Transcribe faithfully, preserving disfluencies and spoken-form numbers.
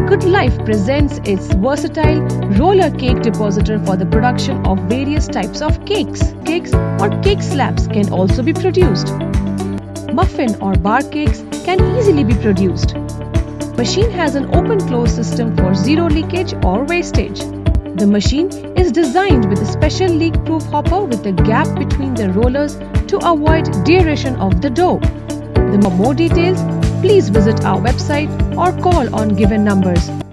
Goodlife presents its Versatile Roller Cake Depositor for the production of various types of cakes. Cakes or cake slabs can also be produced. Muffin or bar cakes can easily be produced. The machine has an open-close system for zero leakage or wastage. The machine is designed with a special leak-proof hopper with a gap between the rollers to avoid deaeration of the dough. For more details, please visit our website or call on given numbers.